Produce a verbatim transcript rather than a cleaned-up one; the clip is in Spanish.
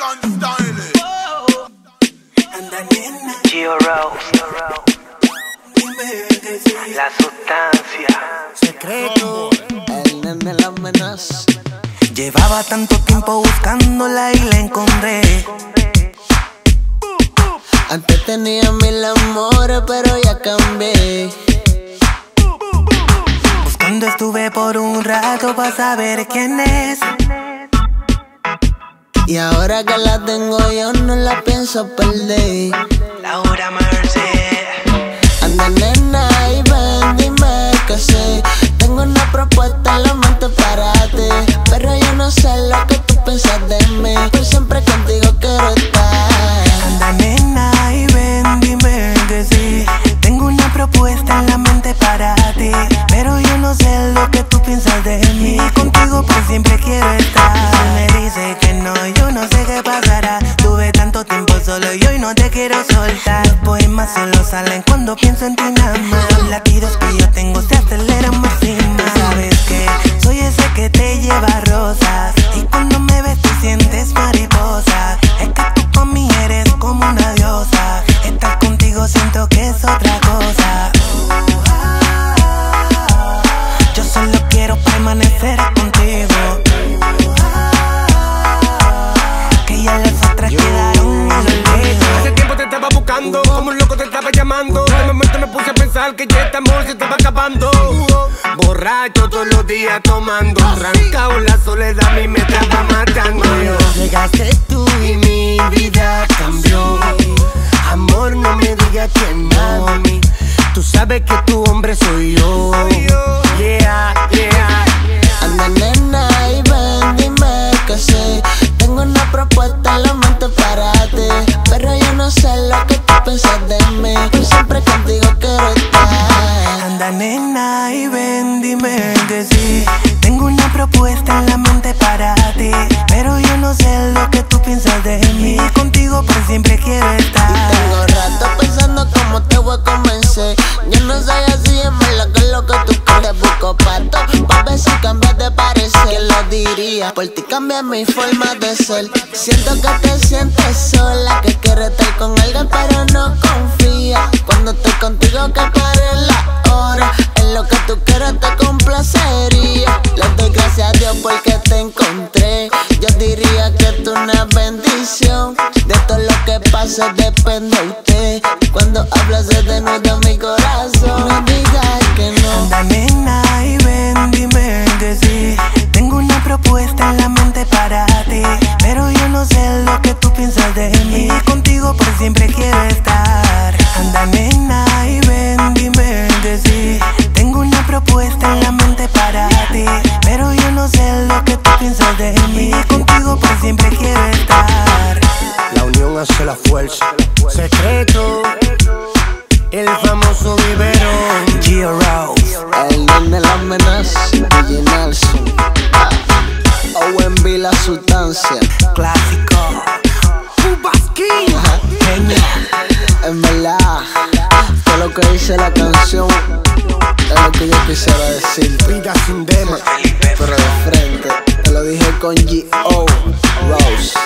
African style. Anda nena, Gio Rose, dime que sí. la sustancia. Secreto, El nene la amenaza. llevaba tanto tiempo buscándola y la encontré. Antes tenía mil amores, pero ya cambié. Buscando estuve por un rato para saber quién es. Y ahora que la tengo yo no la pienso perder. Laura Merced. Anda nena y ven, dime que sé. Tengo una propuesta en la mente para ti, pero yo no sé lo que tú piensas de mí. Por siempre contigo quiero estar. Anda nena y ven, dime que sí. Tengo una propuesta en la mente para ti, pero yo no sé lo que tú piensas de mí. Contigo por siempre quiero estar. Si me dice que no, yo no sé qué pasará. Tuve tanto tiempo solo y hoy no te quiero soltar. Los poemas solo salen cuando pienso en ti nada más. Los latidos que yo tengo se aceleran más y más. Sabes que soy ese que te lleva rosas, y cuando me ves te sientes mariposa. Es que tú para mí eres como una diosa. Estar contigo siento que es otra cosa. Yo solo quiero permanecer contigo, que ya las otras quedaron en el olvido. Hace tiempo te estaba buscando, como un loco te estaba llamando. De momento me puse a pensar que ya este amor se estaba acabando. Borracho todos los días tomando, arrancado la soledad a mí me estaba matando. Llegaste tú y mi vida cambió. Amor, no me digas que no. Tú sabes que tu hombre soy yo. Yeah, yeah. Anda nena y ven, dime que sí. Tengo una propuesta en la mente para ti, pero yo no sé lo que tú piensas de mí. Por siempre contigo quiero estar. Anda nena y ven, dime que sí. Tengo una propuesta en la mente para ti, pero yo no sé lo que tú piensas de mí. Contigo por siempre quiero estar. Y tengo rato pensando cómo te voy a convencer. Yo no soy así, es malo que es lo que tú quieres. Busco pato pa' ver si cambias de parecer. ¿Quién lo diría? Por ti cambia mi forma de ser. Siento que te sientes sola, que quieres estar con alguien pero no confía. Cuando estoy contigo que pare la hora. En lo que tú quieras te complacería. Le doy gracias a Dios porque te encontré. Yo diría que tú una bendición. De todo lo que pasa depende de usted. Cuando hablas de desnudo mi corazón, no digas que no. Anda nena y ven, dime que sí. Tengo una propuesta en la mente para ti, pero yo no sé lo que tú piensas de mí. Contigo por siempre quiero estar. Anda nena y ven, dime que sí. Tengo una propuesta en la mente para ti, pero yo no sé lo que tú piensas de mí. Contigo por siempre quiero estar. La unión hace la fuerza. Secreto, el famoso vivero. Gio Rose, El nene la amenaza, D J Nelson, O M B la sustancia. clásico. Ubasquillo. Peña. En verdad, todo lo que dice la canción es lo que yo quisiera decir. Vida sin dema. Pero de frente, te lo dije con G O Rose.